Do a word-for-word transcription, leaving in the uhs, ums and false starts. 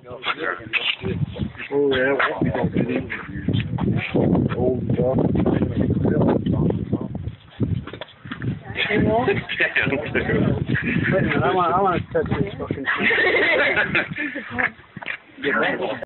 Oh yeah, we don't get interviews. Old stuff. Damn, I want, I want to touch this fucking shit.